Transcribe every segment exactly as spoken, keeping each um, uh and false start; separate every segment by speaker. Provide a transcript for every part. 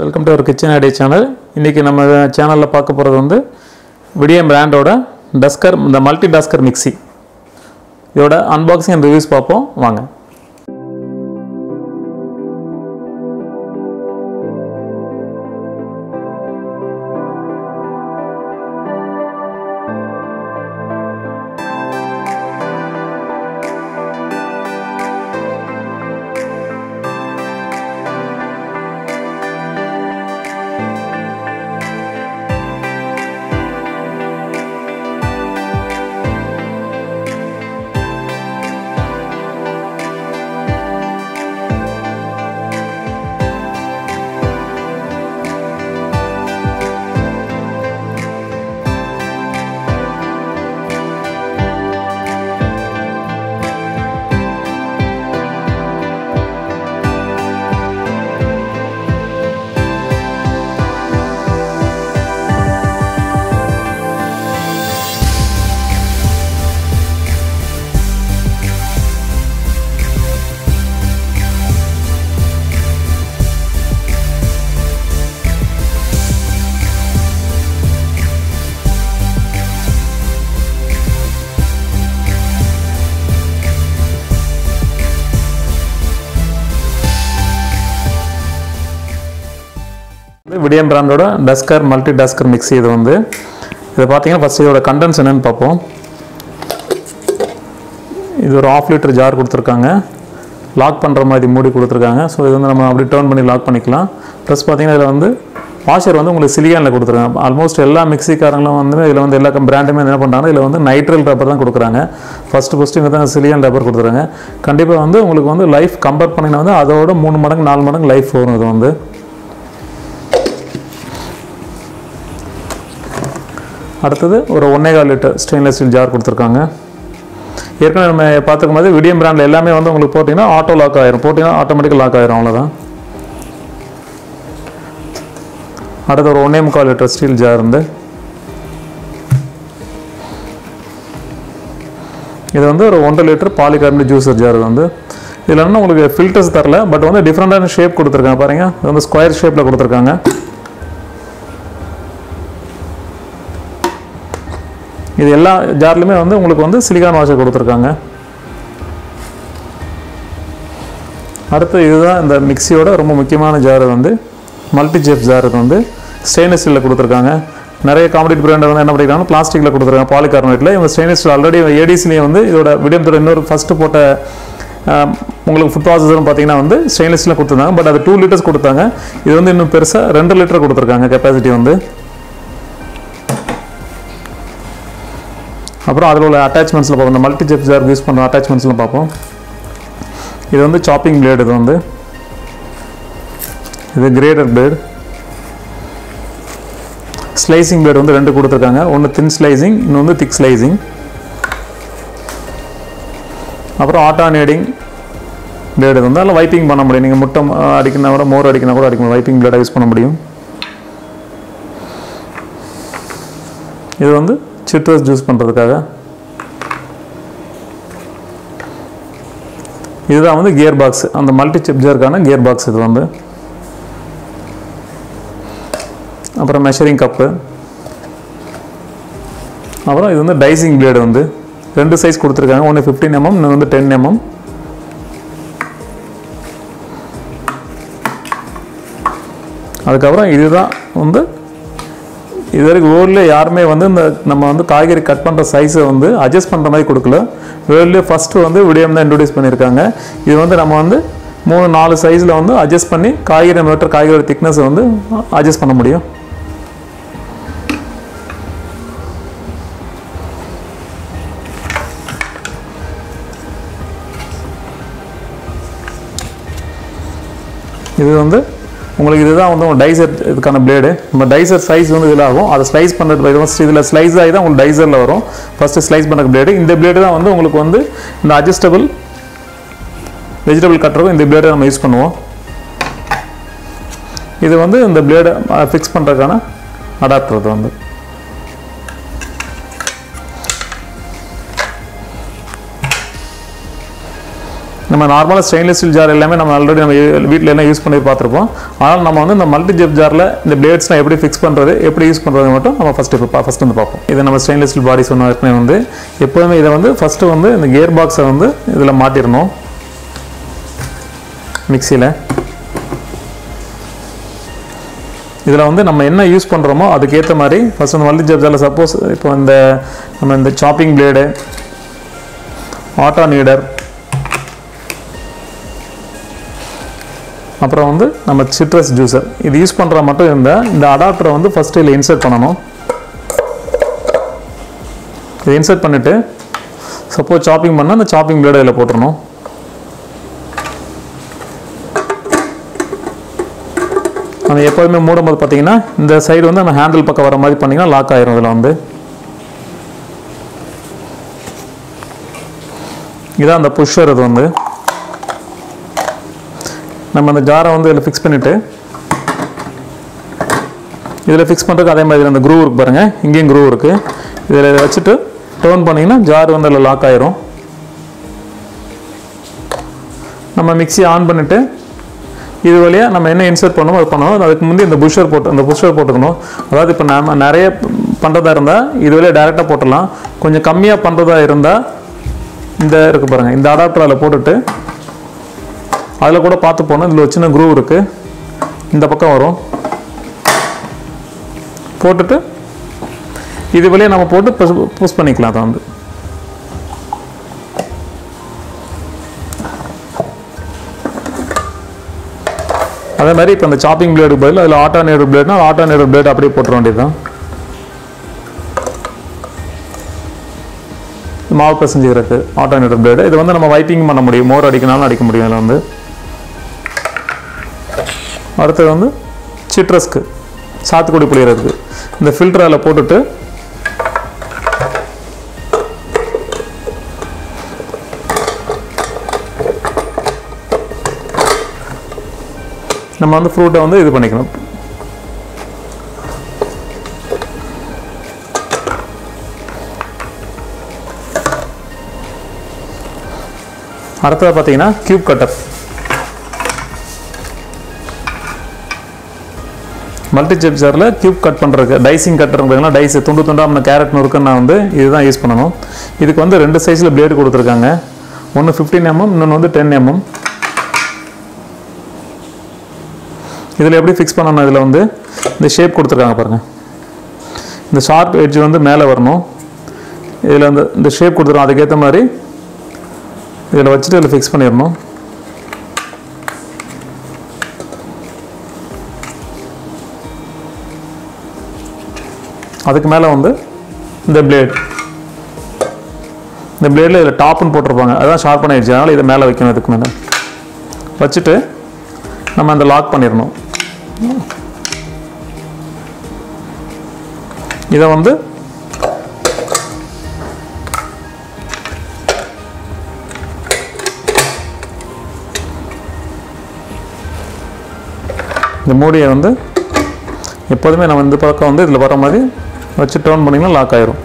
Speaker 1: Welcome to our kitchen idea channel. இன்றைக்கி நம்ம சேனலில் பார்க்க போகிறது வந்து விடியம் பிராண்டோட டஸ்கர் இந்த மல்டி டஸ்கர் மிக்சி. இதோட அன்பாக்சிங் அண்ட் ரிவ்யூஸ் பார்ப்போம் வாங்க. விடியம் பிராண்டோட டஸ்கர் மல்டி டஸ்கர் மிக்சி. இது வந்து இதை பார்த்தீங்கன்னா ஃபஸ்ட் இதோட கண்டென்ட்ஸ் என்னென்னு பார்ப்போம். இது ஒரு ஆஃப் லிட்டர் ஜார் கொடுத்துருக்காங்க, லாக் பண்ணுற மாதிரி மூடி கொடுத்துருக்காங்க. ஸோ இது வந்து நம்ம அப்படி டர்ன் பண்ணி லாக் பண்ணிக்கலாம். ப்ளஸ் பார்த்தீங்கன்னா இதில் வந்து வாஷர் வந்து உங்களுக்கு சிலிகானில் கொடுத்துருக்காங்க. ஆல்மோஸ்ட் எல்லா மிக்சிக்காரங்களும் வந்து இதில் வந்து எல்லா பிராண்டுமே என்ன பண்ணுறாங்க, இதில் வந்து நைட்ரல் ரப்பர் தான் கொடுக்குறாங்க. ஃபஸ்ட்டு ஃபஸ்ட்டு இங்கே தான் சிலிகான் ரப்பர் கொடுத்துருக்காங்க. கண்டிப்பாக வந்து உங்களுக்கு வந்து லைஃப் கம்பேர் பண்ணிங்கன்னா வந்து அதோட மூணு மடங்கு நாலு மடங்கு லைஃப் வரும். இது வந்து அடுத்தது ஒரு ஒன்னேகால் லிட்டர் ஸ்டெயின்லெஸ் ஸ்டீல் ஜார் கொடுத்துருக்காங்க. ஏற்கனவே நம்ம பார்த்துக்கும் போது விடியம் பிராண்டில் எல்லாமே வந்து உங்களுக்கு போட்டிங்கன்னா ஆட்டோ லாக் ஆயிரும், போட்டிங்கன்னா ஆட்டோமேட்டிக் லாக் ஆயிரும், அவ்வளோதான். அடுத்து ஒரு ஒன்னே முக்கால் லிட்டர் ஸ்டீல் ஜார் வந்து இது வந்து ஒரு ஒன்றரை லிட்டர் பாலிகார்பனேட் ஜூஸர் ஜார். வந்து இதில் என்ன உங்களுக்கு ஃபில்டர்ஸ் தரல, பட் வந்து டிஃப்ரெண்டான ஷேப் கொடுத்துருக்காங்க. பாருங்கள், இது வந்து ஸ்கொயர் ஷேப்பில் கொடுத்துருக்காங்க. இது எல்லா ஜார்லையுமே வந்து உங்களுக்கு வந்து சிலிகான் வாஷர் கொடுத்துருக்காங்க. அடுத்து இதுதான் இந்த மிக்சியோட ரொம்ப முக்கியமான ஜார் வந்து மல்டி செஃப் ஜார். இது வந்து ஸ்டெயின்லெஸ் ஸ்டீலில் கொடுத்துருக்காங்க. நிறைய காம்படிட்டிவ் பிராண்ட் வந்து என்ன பண்ணிக்கிறாங்க, பிளாஸ்டிக்கில் கொடுத்துருக்காங்க, பாலிகார்பனேட்டில். இவங்க ஸ்டெயின்லெஸ் ஸ்டீல் ஆல்ரெடி ஏடிசிலேயே வந்து இதோட விடியத்தோட இன்னொரு ஃபஸ்ட்டு போட்ட உங்களுக்கு ஃபுட் ப்ராசஸர்னு பார்த்தீங்கன்னா வந்து ஸ்டெயின்லெஸ் ஸ்டீலில் கொடுத்துருந்தாங்க. பட் அது டூ லிட்டர்ஸ் கொடுத்தாங்க. இது வந்து இன்னும் பெருசாக ரெண்டு லிட்டர் கொடுத்துருக்காங்க கெப்பாசிட்டி வந்து. அப்புறம் அதில் உள்ள அட்டாச்மெண்ட்ஸில் பார்ப்போம். இந்த மல்டி செஃப் ஜார் யூஸ் பண்ணுற அட்டாச்மெண்ட்ஸ்லாம் பார்ப்போம். இது வந்து சாப்பிங் பிளேடு. இது வந்து இது கிரேடர் பிளேடு. ஸ்லைசிங் பிளேடு வந்து ரெண்டு கொடுத்துருக்காங்க. ஒன்று தின் ஸ்லைசிங், இன்னொன்று வந்து திக் ஸ்லைசிங். அப்புறம் ஆட்டானேடிங் பிளேடு வந்து அதில் வைப்பிங் பண்ண முடியும். நீங்கள் முட்டை அடிக்கணும் கூட, மோர் அடிக்கணும் கூட அடிக்கணும், வைப்பிங் பிளேடாக யூஸ் பண்ண முடியும். இது வந்து சிட்ரஸ் ஜூஸ் பண்ணுறதுக்காக. இதுதான் வந்து கியர் பாக்ஸ், அந்த மல்டி செஃப் ஜாருக்கான கியர் பாக்ஸ் இது வந்து. அப்புறம் மெஷரிங் கப்பு. அப்புறம் இது வந்து டைசிங் பிளேடு. வந்து ரெண்டு சைஸ் கொடுத்துருக்காங்க, ஒன்று ஃபிஃப்டீன் எம்எம், இன்னொன்று வந்து டென் எம்எம். அதுக்கப்புறம் இதுதான் வந்து இது வரைக்கும் வேர்ல்டில் யாருமே வந்து இந்த நம்ம வந்து காய்கறி கட் பண்ணுற சைஸை வந்து அட்ஜஸ்ட் பண்ணுற மாதிரி கொடுக்கல. வேர்ல்ட்லேயே ஃபஸ்ட்டு வந்து விடியம் தான் இன்ட்ரடியூஸ் பண்ணியிருக்காங்க. இது வந்து நம்ம வந்து மூணு நாலு சைஸில் வந்து அட்ஜஸ்ட் பண்ணி காய்கறி மீட்டர் காய்கறி திக்னஸை வந்து அட்ஜஸ்ட் பண்ண முடியும். இது வந்து உங்களுக்கு இதுதான் வந்து உங்கள் டைசர் இதுக்கான பிளேடு. நம்ம டைசர் சைஸ் வந்து இதில் ஆகும். அதை ஸ்லைஸ் பண்ணுறது ஃபஸ்ட் இதில் ஸ்லைஸ் ஆகி தான் உங்களுக்கு டைசரில் வரும். ஃபஸ்ட்டு ஸ்லைஸ் பண்ணுற பிளேடு. இந்த பிளேடு தான் வந்து உங்களுக்கு வந்து இந்த அட்ஜஸ்டபிள் வெஜிடபிள் கட்டருக்கும் இந்த பிளேடை நம்ம யூஸ் பண்ணுவோம். இது வந்து இந்த பிளேடை ஃபிக்ஸ் பண்ணுறதுக்கான அடாப்டர். வந்து நம்ம நார்மலாக ஸ்டெயின்லெஸ் ஸ்டீல் ஜார் எல்லாமே நம்ம ஆல்ரெடி நம்ம வீட்டில் எல்லாம் யூஸ் பண்ணி பார்த்துருப்போம். ஆனால் நம்ம வந்து இந்த மல்டி ஜெப் ஜாரில் இந்த பிளேட்ஸ்லாம் எப்படி ஃபிக்ஸ் பண்ணுறது, எப்படி யூஸ் பண்ணுறது மட்டும் நம்ம ஃபஸ்ட்டு இப்போ ஃபஸ்ட் வந்து பார்ப்போம். இது நம்ம ஸ்டெயின்லெஸ் ஸ்டீல் பாடி சொன்ன ஏற்கனவே வந்து எப்போதுமே இதை வந்து ஃபஸ்ட்டு வந்து இந்த கியர் பாக்ஸை வந்து இதில் மாட்டிடணும் மிக்சியில். இதில் வந்து நம்ம என்ன யூஸ் பண்ணுறோமோ அதுக்கேற்ற மாதிரி ஃபஸ்ட் அந்த மல்டி ஜெப் ஜாரில் சப்போஸ் இப்போ இந்த நம்ம இந்த சாப்பிங் பிளேடு, ஆட்டோ நீடர், அப்புறம் வந்து நம்ம சிட்ரஸ் ஜூஸர் இது யூஸ் பண்ணுற மட்டும் இருந்தால் இந்த அடாப்டரை வந்து ஃபஸ்ட்டு இதில் இன்சர்ட் பண்ணணும். இதை இன்சர்ட் பண்ணிவிட்டு சப்போஸ் சாப்பிங் பண்ணால் அந்த சாப்பிங் பிளேடை இதில் போட்டுடணும். நம்ம எப்போதுமே மூடும்போது பார்த்தீங்கன்னா இந்த சைடு வந்து நம்ம ஹேண்டில் பக்கம் வர மாதிரி பண்ணிங்கன்னா லாக் ஆயிரும். இதில் வந்து இதான் அந்த புஷ்ஷர். இது வந்து நம்ம அந்த ஜாரை வந்து இதில் ஃபிக்ஸ் பண்ணிவிட்டு இதில் ஃபிக்ஸ் பண்ணுறதுக்கு அதே மாதிரி அந்த க்ரூ இருக்குது பாருங்கள், இங்கேயும் க்ரூ இருக்குது. இதில் வச்சுட்டு டர்ன் பண்ணிங்கன்னா ஜார் வந்து அதில் லாக் ஆயிரும். நம்ம மிக்ஸி ஆன் பண்ணிவிட்டு இது வழியாக நம்ம என்ன இன்சர்ட் பண்ணணும் அது பண்ணணும். அதுக்கு முந்தைய இந்த புஷ்ஷர் போட்டு அந்த புஷ்ஷர் போட்டுக்கணும். அதாவது இப்போ நம்ம நிறைய பண்ணுறதா இருந்தால் இது வழியாக டேரெக்டாக போட்டுடலாம். கொஞ்சம் கம்மியாக பண்ணுறதா இருந்தால் இந்த இருக்குது பாருங்கள், இந்த அடாப்டர் அதில் போட்டுட்டு அதில் கூட பார்த்து போகணும். இதில் ஒரு சின்ன க்ரூ இருக்குது, இந்த பக்கம் வரும். போட்டுட்டு இது வழியாக நம்ம போட்டு புஷ் பண்ணிக்கலாம். அதை வந்து அதே மாதிரி இப்போ இந்த சாப்பிங் பிளேடு பதில் அதில் ஆட்டோ நீடர் பிளேட்னா ஆட்டோ நீடர் பிளேட் அப்படியே போட்டுற வேண்டியது தான். மாவு பிசைஞ்சுக்கிறதுக்கு ஆட்டோ நீடர் பிளேடு. இது வந்து நம்ம வைப்பிங் பண்ண முடியும், மோர் அடிக்கனாலும் அடிக்க முடியும். இதில் வந்து அடுத்தது வந்து சிட்ரஸ்க்கு சாத்துக்குடி புளியறதுக்கு இந்த ஃபில்டர் அதில் போட்டுட்டு நம்ம வந்து ஃப்ரூட்டை வந்து இது பண்ணிக்கணும். அடுத்தது பார்த்தீங்கன்னா கியூப் கட்டர். மல்டி ஜெப் ஜாரில் கியூப் கட் பண்ணுறதுக்கு டைசிங் கட்டருங்கிறதுனா டைஸ் துண்டு துண்டாக நம்ம கேரட் நுறுக்குன்னா வந்து இதுதான் யூஸ் பண்ணணும். இதுக்கு வந்து ரெண்டு சைஸில் பிளேடு கொடுத்துருக்காங்க. ஒன்று ஃபிஃப்டீன் எம்எம், இன்னொன்று வந்து டென் எம்எம். இதில் எப்படி ஃபிக்ஸ் பண்ணணும், இதில் வந்து இந்த ஷேப் கொடுத்துருக்காங்க பாருங்கள். இந்த ஷார்ப் எட்ஜ் வந்து மேலே வரணும். இதில் வந்து இந்த ஷேப் கொடுத்துருக்கோம், அதுக்கேற்ற மாதிரி இதில் வச்சுட்டு இதில் ஃபிக்ஸ் பண்ணிடணும். அதுக்கு மேலே வந்து இந்த பிளேட், இந்த பிளேடில் இதில் டாப்புன்னு போட்டிருப்பாங்க, அதுதான் ஷார்ப்பான எட்ஜ். அதனால் இதை மேலே வைக்கணும். இதுக்கு மேலே வச்சுட்டு நம்ம அந்த லாக் பண்ணிடணும். இதை வந்து இந்த மூடியை வந்து எப்போதுமே நம்ம இந்த பக்கம் வந்து இதில் வர மாதிரி வச்சு டர்ன் பண்ணிங்கன்னா லாக் ஆயிரும்.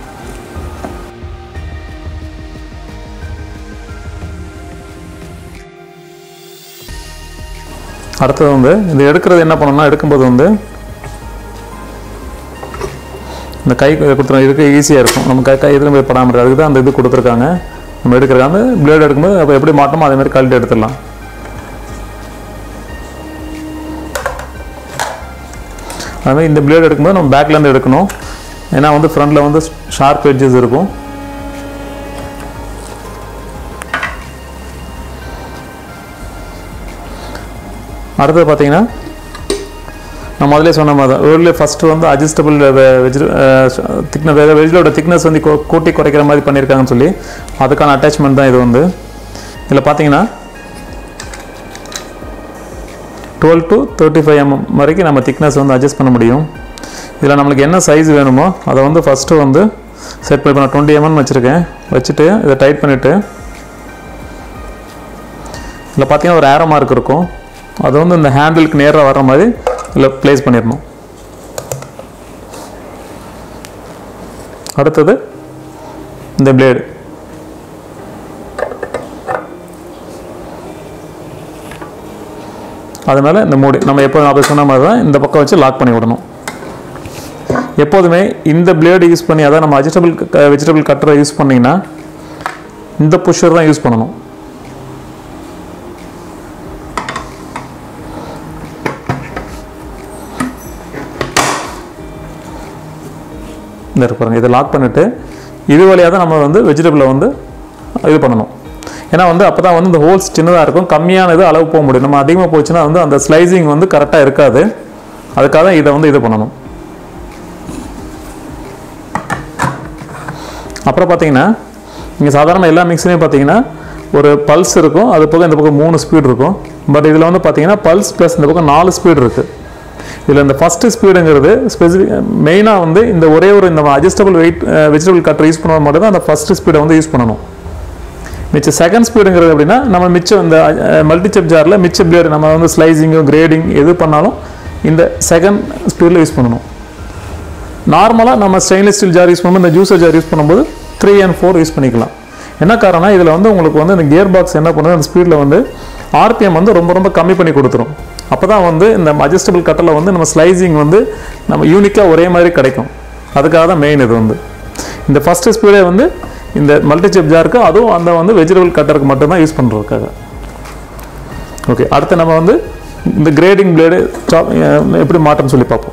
Speaker 1: அடுத்தது வந்து இது எடுக்கிறது என்ன பண்ணணும்னா, எடுக்கும்போது வந்து இந்த கை கொடுத்துருவோம். இதுக்கு ஈஸியாக இருக்கும், நம்ம கை கை இதில் போய் படாமல். அதுக்கு தான் அந்த இது கொடுத்துருக்காங்க. நம்ம எடுக்கிறது அந்த பிளேடு எடுக்கும்போது அப்போ எப்படி மாட்டோமோ அதே மாதிரி கழட்டி எடுத்துடலாம். அதுமாதிரி இந்த பிளேடு எடுக்கும்போது நம்ம பேக்லேருந்து எடுக்கணும். ஏன்னா வந்து ஃப்ரண்டில் வந்து ஷார்ப் எட்ஜஸ் இருக்கும். அடுத்தது பார்த்தீங்கன்னா நான் முதலே சொன்ன மாதிரி தான் வேர்ல்ட்லேயே ஃபஸ்ட்டு வந்து அட்ஜஸ்டபிள் வெஜ் திக்னஸ் வெஜ்ஜோட திக்னஸ் வந்து கூட்டி குறைக்கிற மாதிரி பண்ணியிருக்காங்கன்னு சொல்லி அதுக்கான அட்டாச்மெண்ட் தான் இது. வந்து இதில் பார்த்தீங்கன்னா twelve to thirty five mm வரைக்கும் நம்ம திக்னஸ் வந்து அட்ஜஸ்ட் பண்ண முடியும். இதில் நம்மளுக்கு என்ன சைஸ் வேணுமோ அதை வந்து ஃபஸ்ட்டு வந்து செட் பண்ணி நான் டுவெண்ட்டி எம்எம் வச்சுருக்கேன். வச்சுட்டு இதை டைட் பண்ணிவிட்டு இதில் பார்த்தீங்கன்னா ஒரு ஏரோ மார்க் இருக்கும். அது வந்து இந்த ஹேண்டிலுக்கு நேராக வர மாதிரி இதில் ப்ளேஸ் பண்ணிடணும். அடுத்தது இந்த பிளேடு அது மேலே இந்த மூடி நம்ம எப்போ நான் சொன்ன மாதிரி தான் இந்த பக்கம் வச்சு லாக் பண்ணி விடணும். எப்போதுமே இந்த பிளேடு யூஸ் பண்ணி, அதாவது நம்ம அட்ஜஸ்டபிள் வெஜிடபிள் கட்டரை யூஸ் பண்ணிங்கன்னா இந்த புஷர் தான் யூஸ் பண்ணணும். இந்த இருப்பாருங்க, இதை லாக் பண்ணிவிட்டு இது வழியாக தான் நம்ம வந்து வெஜிடபிளை வந்து இது பண்ணணும். ஏன்னா வந்து அப்போ தான் வந்து இந்த ஹோல்ஸ் சின்னதாக இருக்கும், கம்மியான இது அளவு போக முடியும். நம்ம அதிகமாக போச்சுன்னா வந்து அந்த ஸ்லைசிங் வந்து கரெக்டாக இருக்காது. அதுக்காக தான் இதை வந்து இது பண்ணணும். அப்புறம் பார்த்தீங்கன்னா இங்கே சாதாரண எல்லா மிக்ஸிலையும் பார்த்தீங்கன்னா ஒரு பல்ஸ் இருக்கும், அது போக இந்த பக்கம் மூணு ஸ்பீடு இருக்கும். பட் இதில் வந்து பார்த்தீங்கன்னா பல்ஸ் ப்ளஸ் இந்த பக்கம் நாலு ஸ்பீடு இருக்குது. இதில் இந்த ஃபஸ்ட்டு ஸ்பீடுங்கிறது ஸ்பெசிஃபிக் மெயினாக வந்து இந்த ஒரே ஒரு இந்த adjustable weight vegetable cutter use பண்ணுவது மட்டும் தான் அந்த ஃபஸ்ட்டு ஸ்பீடை வந்து யூஸ் பண்ணணும். மிச்ச செகண்ட் ஸ்பீடுங்கிறது அப்படின்னா நம்ம மிச்சம் இந்த மல்டி செப் ஜாரில் மிச்ச பிளேடு நம்ம வந்து ஸ்லைசிங்கு கிரேடிங் எது பண்ணாலும் இந்த செகண்ட் ஸ்பீடில் யூஸ் பண்ணணும். நார்மலாக நம்ம ஸ்டெயின்லெஸ் ஸ்டீல் ஜார் யூஸ் பண்ணும்போது இந்த ஜூஸர் ஜார் யூஸ் பண்ணும்போது த்ரீ அண்ட் ஃபோர் யூஸ் பண்ணிக்கலாம். என்ன காரணம், இதில் வந்து உங்களுக்கு வந்து இந்த கியர் பாக்ஸ் என்ன பண்ணுது, அந்த ஸ்பீடில் வந்து ஆர்பிஎம் வந்து ரொம்ப ரொம்ப கம்மி பண்ணி கொடுத்துரும். அப்போ தான் வந்து இந்த அட்ஜஸ்டபிள் கட்டரில் வந்து நம்ம ஸ்லைசிங் வந்து நம்ம யூனிக்காக ஒரே மாதிரி கிடைக்கும். அதுக்காக தான் மெயின் இது வந்து இந்த ஃபஸ்ட்டு ஸ்பீடே வந்து இந்த மல்டி செப் ஜாருக்கு, அதுவும் அந்த வந்து வெஜிடபிள் கட்டருக்கு மட்டும்தான் யூஸ் பண்ணுறதுக்காக. ஓகே, அடுத்து நம்ம வந்து இந்த கிரேடிங் பிளேடு சாப் எப்படி மாற்றம்னு சொல்லி பார்ப்போம்.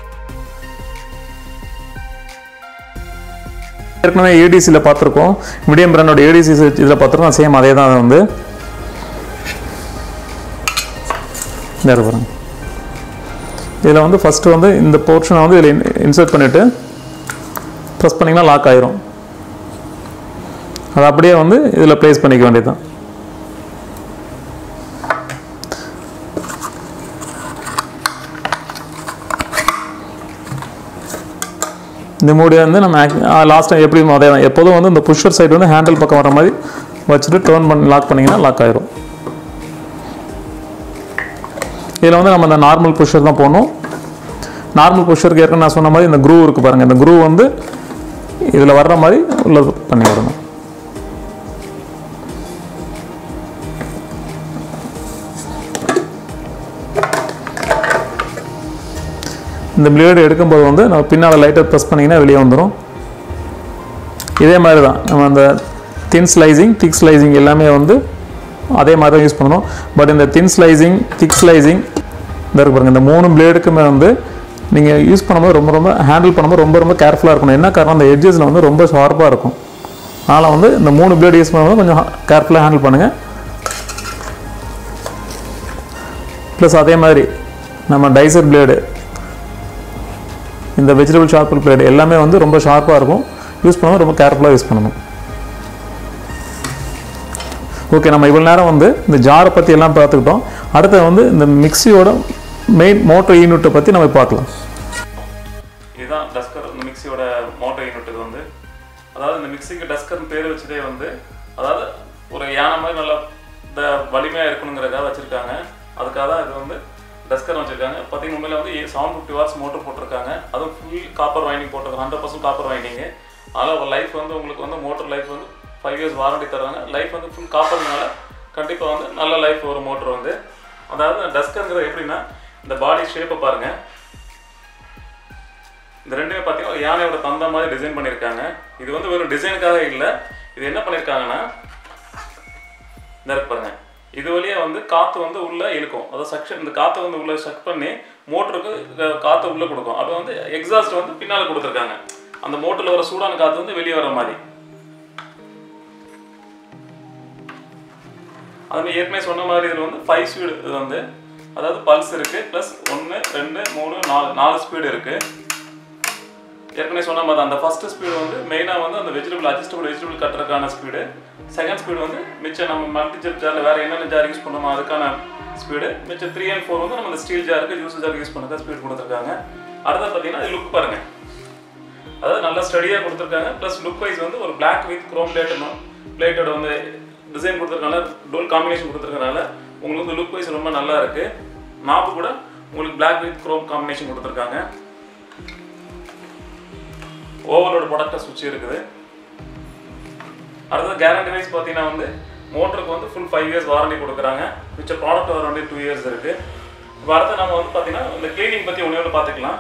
Speaker 1: ஏற்கனவே ஏடிசியில் பார்த்துருக்கோம், மீடியம் பிராண்டோட ஏடிசி இதில் பார்த்துருக்கோம், சேம் அதே தான் வந்து பாருங்க. இதில் வந்து ஃபஸ்ட்டு வந்து இந்த போர்ஷனை வந்து இதில் இன்சர்ட் பண்ணிவிட்டு ப்ரெஸ் பண்ணிங்கன்னா லாக் ஆயிரும். அதை அப்படியே வந்து இதில் ப்ளேஸ் பண்ணிக்க வேண்டியது தான். இந்த மூடியை வந்து நம்ம லாஸ்ட் டைம் எப்படி அதே தான், எப்போதும் வந்து இந்த புஷர் சைடு வந்து ஹேண்டில் பக்கம் வர மாதிரி வச்சுட்டு டர்ன் பண்ணி லாக் பண்ணிங்கன்னா லாக் ஆயிரும். இதில் வந்து நம்ம இந்த நார்மல் புஷர் தான் போடணும். நார்மல் புஷருக்கு ஏற்கனவே நான் சொன்ன மாதிரி இந்த க்ரூ இருக்குது பாருங்கள், இந்த க்ரூ வந்து இதில் வர்ற மாதிரி உள்ள பண்ணி விடணும். இந்த பிளேடு எடுக்கும்போது வந்து நம்ம பின்னால் லைட்டாக ப்ரெஸ் பண்ணிங்கன்னா வெளியே வந்துடும். இதே மாதிரி தான் நம்ம அந்த தின் ஸ்லைசிங் திக் ஸ்லைசிங் எல்லாமே வந்து அதே மாதிரி தான் யூஸ் பண்ணணும். பட் இந்த தின் ஸ்லைசிங் திக் ஸ்லைசிங் இந்த இருக்கு பாருங்கள், இந்த மூணு பிளேடுக்குமே வந்து நீங்கள் யூஸ் பண்ணும்போது ரொம்ப ரொம்ப ஹேண்டில் பண்ணும்போது ரொம்ப ரொம்ப கேர்ஃபுல்லாக இருக்கணும். என்ன காரணம், அந்த எட்ஜஸில் வந்து ரொம்ப ஷார்ப்பாக இருக்கும். அதனால் வந்து இந்த மூணு பிளேடு யூஸ் பண்ணும்போது கொஞ்சம் கேர்ஃபுல்லாக ஹேண்டில் பண்ணுங்கள். ப்ளஸ் அதே மாதிரி நம்ம டைசர் பிளேடு, இந்த வெஜிடபிள் ஷார்ப்பர் பிளேடு எல்லாமே வந்து ரொம்ப ஷார்ப்பாக இருக்கும். யூஸ் பண்ணும்போது ரொம்ப கேர்ஃபுல்லாக யூஸ் பண்ணணும். ஓகே, நம்ம இவ்வளோ நேரம் வந்து இந்த ஜாரை பற்றி எல்லாம் பார்த்துக்கிட்டோம். அடுத்து வந்து இந்த மிக்சியோட மெயின் மோட்டர் யூனிட்டை பற்றி நம்ம பார்க்கலாம். இதுதான் டஸ்கர். இந்த மிக்சியோட மோட்டர் யூனிட்டுக்கு வந்து அதாவது இந்த மிக்சிக்கு டஸ்கர்னு பேர் வச்சதே வந்து அதாவது ஒரு யானை மாதிரி நல்லா இந்த வலிமையாக இருக்கணுங்கிறதுக்காக வச்சுருக்காங்க. அதுக்காக தான் இது வந்து டஸ்கர் வச்சுருக்காங்க. பார்த்தீங்கன்னா உண்மையில வந்து செவன் ஃபிஃப்டி வாட்ஸ் மோட்டர் போட்டிருக்காங்க. அதுவும் ஃபுல் காப்பர் வைண்டிங் போட்டிருக்காங்க, ஹண்ட்ரட் பர்சன்ட் காப்பர் வைண்டிங்கு. அதனால் லைஃப் வந்து உங்களுக்கு வந்து மோட்டர் லைஃப் வந்து ஃபைவ் இயர்ஸ் வாரண்டி தருவாங்க. லைஃப் வந்து ஃபுல் காப்பர்னால கண்டிப்பாக வந்து நல்ல லைஃப் ஒரு மோட்டர் வந்து. அதாவது டஸ்கருங்கிறது எப்படின்னா இந்த பாடி ஷேப்பை பாருங்கள், இந்த ரெண்டுமே பார்த்தீங்கன்னா யானையோட தந்த மாதிரி டிசைன் பண்ணியிருக்காங்க. இது வந்து வெறும் டிசைனுக்காக இல்லை, இது என்ன பண்ணியிருக்காங்கன்னா இந்த இருக்கு பாருங்கள், இது வழியாக வந்து காற்று வந்து உள்ளே இழுக்கும். அதாவது சக்ஷன், இந்த காற்றை வந்து உள்ளே சக் பண்ணி மோட்டருக்கு காற்று உள்ளே கொடுக்கும். அப்போ வந்து எக்ஸாஸ்ட் வந்து பின்னால் கொடுத்துருக்காங்க, அந்த மோட்டரில் வர சூடான காற்று வந்து வெளியே வர மாதிரி. அதுமாதிரி ஏற்கனவே சொன்ன மாதிரி இதில் வந்து ஃபைவ் ஸ்பீடு இது வந்து அதாவது பல்ஸ் இருக்குது, ப்ளஸ் ஒன்று ரெண்டு மூணு நாலு நாலு ஸ்பீடு இருக்குது. ஏற்கனவே சொன்ன மாதிரி அந்த ஃபஸ்ட்டு ஸ்பீடு வந்து மெயினாக வந்து அந்த வெஜிடபிள் அட்ஜஸ்டபிள் வெஜிடபிள் கட்டுறதுக்கான ஸ்பீடு. செகண்ட் ஸ்பீடு வந்து மிச்சம் நம்ம மல்டி செப் ஜாரில் வேறு என்னென்ன ஜார் யூஸ் பண்ணுமோ அதுக்கான ஸ்பீடு. மிச்சம் த்ரீ அண்ட் ஃபோர் வந்து நம்ம இந்த ஸ்டீல் ஜாருக்கு ஜூஸ் ஜாருக்கு யூஸ் பண்ணுறதுக்கு ஸ்பீடு கொடுத்துருக்காங்க. அடுத்தது பார்த்தீங்கன்னா இது லுக் பாருங்கள், அதாவது நல்லா ஸ்டடியாக கொடுத்துருக்காங்க. ப்ளஸ் லுக் வைஸ் வந்து ஒரு பிளாக் வித் குரோம் பிளேட்டணும் பிளேட்டோட வந்து டிசைன் கொடுத்துருக்கனால டோல் காம்பினேஷன் கொடுத்துருக்கனால உங்களுக்கு வந்து லுக் வைஸ் ரொம்ப நல்லா இருக்குது. நாப்பு கூட உங்களுக்கு பிளாக் வித் குரோம் காம்பினேஷன் கொடுத்துருக்காங்க. ஓவரோட ப்ராடக்டாக சுவிட்ச் இருக்குது. அடுத்தது கேரண்டி வைஸ் பார்த்தீங்கன்னா வந்து மோட்டருக்கு வந்து ஃபுல் ஃபைவ் இயர்ஸ் வாரண்டி கொடுக்குறாங்க. மிச்ச ப்ராடக்ட் வாரண்டி டூ இயர்ஸ் இருக்குது. இப்போ அடுத்து நம்ம வந்து பார்த்தீங்கன்னா இந்த க்ளீனிங் பற்றி ஒன்று ஒன்று பார்த்துக்கலாம்.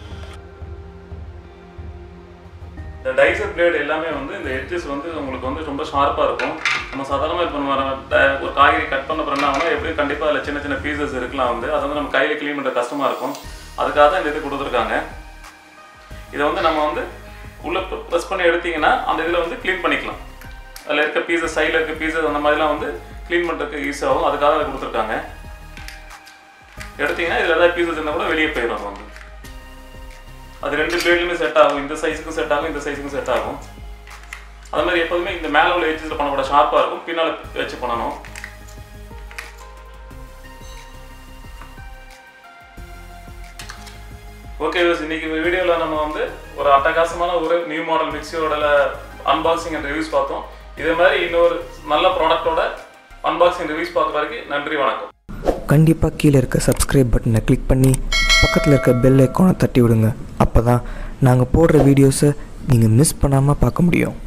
Speaker 1: இந்த டைசர் பிளேடு எல்லாமே வந்து இந்த எட்ஜஸ் வந்து உங்களுக்கு வந்து ரொம்ப ஷார்ப்பாக இருக்கும். நம்ம சாதாரணமாக இப்போ நம்ம ஒரு காய்கறி கட் பண்ண பிறந்தாங்கன்னா எப்படியும் கண்டிப்பாக அதில் சின்ன சின்ன பீசஸ் இருக்கலாம் வந்து அதை வந்து நம்ம கையில் க்ளீன் பண்ணுற கஷ்டமாக இருக்கும். அதுக்காக தான் இந்த இது கொடுத்துருக்காங்க. இதை வந்து நம்ம வந்து உள்ளே ப்ரெஸ் பண்ணி எடுத்திங்கன்னா அந்த இதில் வந்து க்ளீன் பண்ணிக்கலாம். அதில் இருக்க பீசஸ் சைடில் இருக்க பீசஸ் அந்த மாதிரிலாம் வந்து க்ளீன் பண்ணுறதுக்கு ஈஸி ஆகும். அதுக்காக அதை கொடுத்துருக்காங்க. எடுத்திங்கன்னா இதில் ஏதாவது பீசஸ் இருந்தால் கூட வெளியே போயிடும். அது வந்து அது ரெண்டு பிளேட்லையுமே செட் ஆகும். இந்த சைஸுக்கும் செட் ஆகும், இந்த சைஸுக்கும் செட் ஆகும். அது மாதிரி எப்போதுமே இந்த மேலே உள்ள எட்ஜஸில் பண்ணக்கூட ஷார்ப்பாக இருக்கும், பின்னால் வச்சு பண்ணணும். ஓகே யூஸ், இன்னைக்கு வீடியோவில் நம்ம வந்து ஒரு அட்டகாசமான ஒரு நியூ மாடல் மிக்சியோட அன்பாக்சிங் அண்ட் ரிவ்யூஸ் பார்த்தோம். இதே மாதிரி இன்னொரு நல்ல ப்ராடக்டோட அன்பாக்சிங் ரிவ்யூஸ் பார்க்குற வரைக்கும் நன்றி, வணக்கம்.
Speaker 2: கண்டிப்பாக கீழே இருக்க சப்ஸ்கிரைப் பட்டனை கிளிக் பண்ணி பக்கத்தில் இருக்க பெல் ஐக்கானை தட்டி விடுங்க. அப்போ தான் நாங்கள் போடுற வீடியோஸை நீங்கள் மிஸ் பண்ணாமல் பார்க்க முடியும்.